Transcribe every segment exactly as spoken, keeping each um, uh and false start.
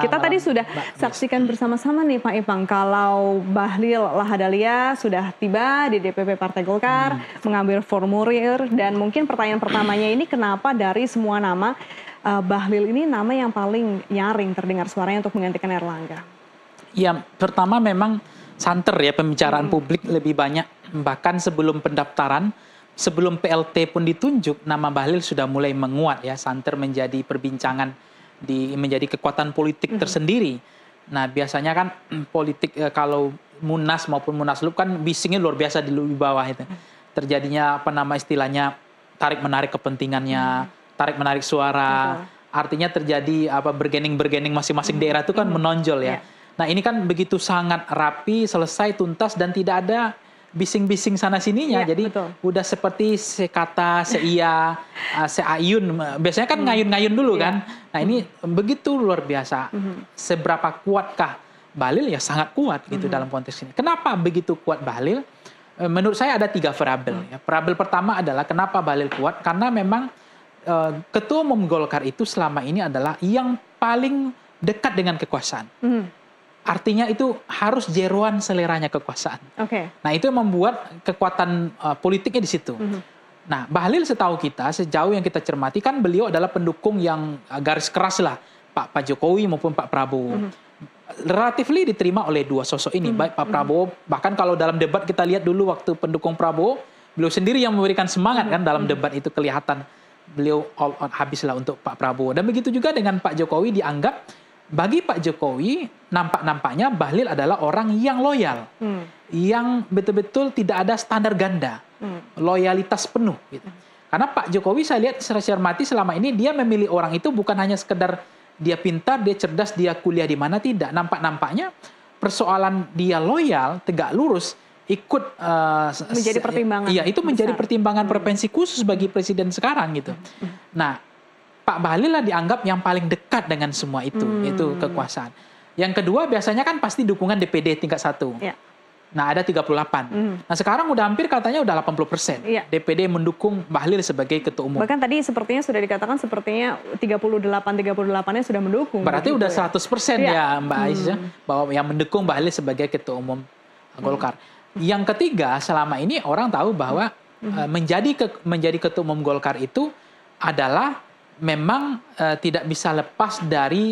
Kita malam, tadi sudah Mbak. saksikan bersama-sama nih Pak Ipang, kalau Bahlil Lahadalia sudah tiba di D P P Partai Golkar, hmm. mengambil formulir, dan mungkin pertanyaan pertamanya ini kenapa dari semua nama, uh, Bahlil ini nama yang paling nyaring terdengar suaranya untuk menggantikan Erlangga? Ya, pertama memang santer ya pembicaraan hmm. publik lebih banyak, bahkan sebelum pendaftaran, sebelum P L T pun ditunjuk, nama Bahlil sudah mulai menguat ya, santer menjadi perbincangan, di menjadi kekuatan politik hmm. tersendiri. Nah, biasanya kan politik eh, kalau Munas maupun Munaslup kan bisingnya luar biasa di bawah itu. Terjadinya apa nama istilahnya tarik-menarik kepentingannya, hmm. tarik-menarik suara. Betul. Artinya terjadi apa bergening-bergening masing-masing hmm. daerah itu kan hmm. menonjol ya. Yeah. Nah, ini kan begitu sangat rapi, selesai, tuntas, dan tidak ada bising-bising sana sininya. Ya, jadi betul. Udah seperti sekata, seia, seayun. Biasanya kan ngayun-ngayun dulu ya. Kan. Nah, ini hmm. begitu luar biasa. Hmm. Seberapa kuatkah Bahlil? Ya sangat kuat gitu hmm. dalam konteks ini. Kenapa begitu kuat Bahlil? Menurut saya ada tiga variabel. Hmm. Ya. Variabel pertama adalah kenapa Bahlil kuat? Karena memang uh, Ketua Umum Golkar itu selama ini adalah yang paling dekat dengan kekuasaan. Hmm. Artinya itu harus jeroan seleranya kekuasaan. Okay. Nah, itu yang membuat kekuatan uh, politiknya di situ. Mm-hmm. Nah, Bahlil setahu kita, sejauh yang kita cermati kan beliau adalah pendukung yang uh, garis keras lah, Pak, Pak Jokowi maupun Pak Prabowo. Mm-hmm. Relatifly diterima oleh dua sosok ini, mm-hmm. baik Pak Prabowo, bahkan kalau dalam debat kita lihat dulu waktu pendukung Prabowo, beliau sendiri yang memberikan semangat mm-hmm. kan dalam mm-hmm. debat itu kelihatan beliau all out habislah untuk Pak Prabowo. Dan begitu juga dengan Pak Jokowi, dianggap bagi Pak Jokowi, nampak-nampaknya Bahlil adalah orang yang loyal, hmm. yang betul-betul tidak ada standar ganda, hmm. loyalitas penuh. Gitu. Karena Pak Jokowi saya lihat secara cermati selama ini dia memilih orang itu bukan hanya sekedar dia pintar, dia cerdas, dia kuliah di mana, tidak. Nampak-nampaknya persoalan dia loyal, tegak lurus, ikut uh, menjadi pertimbangan. Iya, itu menjadi besar. Pertimbangan hmm. preferensi khusus bagi presiden sekarang gitu. Hmm. Nah, Pak Bahlil lah dianggap yang paling dekat dengan semua itu, hmm. itu kekuasaan. Yang kedua biasanya kan pasti dukungan D P D tingkat satu. Ya. Nah, ada tiga puluh delapan. Hmm. Nah, sekarang udah hampir katanya udah delapan puluh persen. Ya. D P D mendukung Bahlil sebagai ketua umum. Bahkan tadi sepertinya sudah dikatakan sepertinya tiga puluh delapan tiga puluh delapan-nya sudah mendukung. Berarti udah seratus persen ya, ya Mbak Aisyah, hmm. bahwa yang mendukung Bahlil sebagai ketua umum Golkar. Hmm. Yang ketiga, selama ini orang tahu bahwa hmm. uh, menjadi ke, menjadi ketua umum Golkar itu adalah memang uh, tidak bisa lepas dari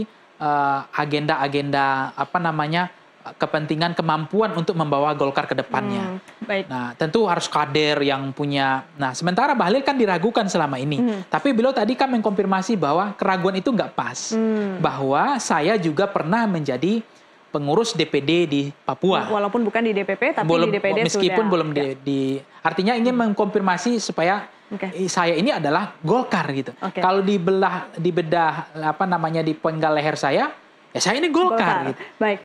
agenda-agenda uh, apa namanya kepentingan kemampuan untuk membawa Golkar ke depannya. Hmm, baik. Nah, tentu harus kader yang punya. Nah, sementara Bahlil kan diragukan selama ini. Hmm. Tapi beliau tadi kan mengkonfirmasi bahwa keraguan itu nggak pas. Hmm. Bahwa saya juga pernah menjadi pengurus D P D di Papua. Walaupun bukan di D P P, tapi belum, di D P D meskipun sudah. belum di, di. Artinya ingin mengkonfirmasi supaya okay. saya ini adalah Golkar gitu. Okay. Kalau dibelah, dibedah apa namanya di penggal leher saya, ya saya ini Golkar. Golkar. Gitu. Baik.